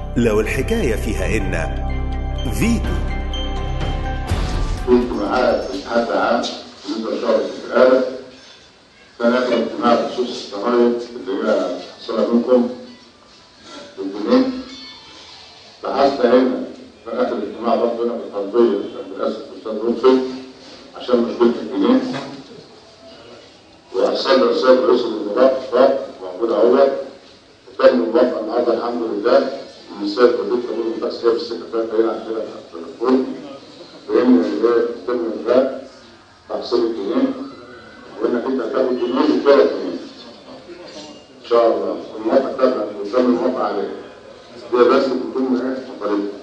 لو الحكاية فيها إن فيتو. كنت معاه في الاتحاد العام بالنسبة لشهر الآلة، كان آخر اجتماع بخصوص الضرايب اللي هي حصلها منكم بالجنيه. بحثت هنا في آخر اجتماع برضه هنا في القلبية، كان للأسف الأستاذ لطفي عشان مشكلة الجنيه، وأرسل رسالة رئيس الوزراء موجودة أهوت، وكان موافق النهارده الحمد لله من السيد وزير التموين والتأسيس في السكرتارية هنا عندنا في التليفون بإن يتم إلغاء تحصيل الجنيه، وإنك أنت هتاخد جنيه وثلاث جنيه. إن شاء الله الموافقة تبقى قدام الموافقة عليها. دي بس بتكون إيه؟